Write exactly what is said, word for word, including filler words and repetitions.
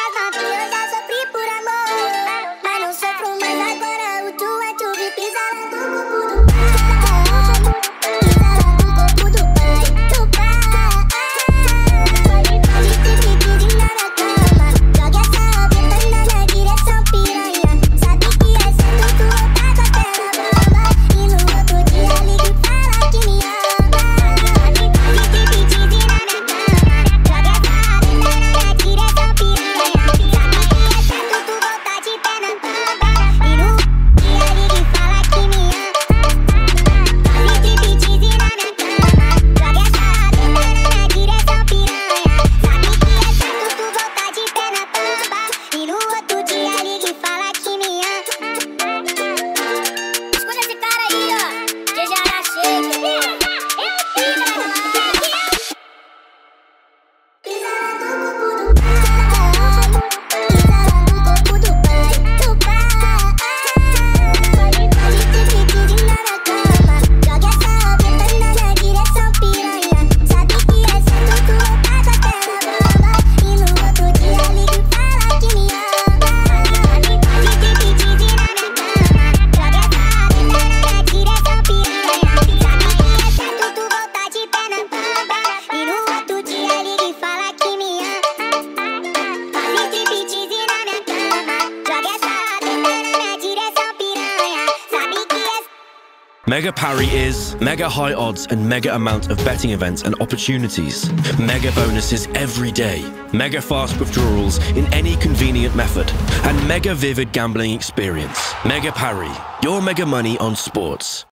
Mega Parry is mega high odds and mega amount of betting events and opportunities. Mega bonuses every day. Mega fast withdrawals in any convenient method. And mega vivid gambling experience. Mega Parry, your mega money on sports.